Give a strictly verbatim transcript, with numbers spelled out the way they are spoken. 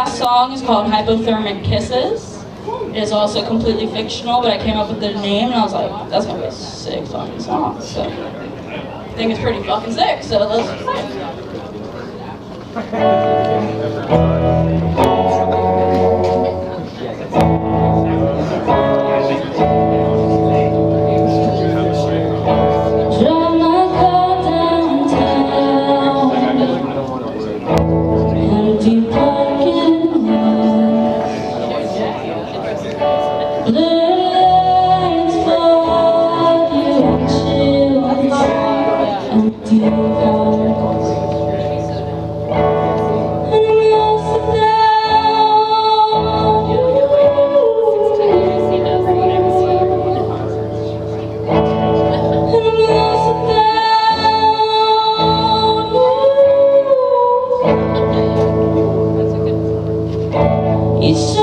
Last song is called Hypothermic Kisses. It is also completely fictional, but I came up with the name and I was like, that's gonna be a sick fucking song. So I think it's pretty fucking sick, so let's play it. It's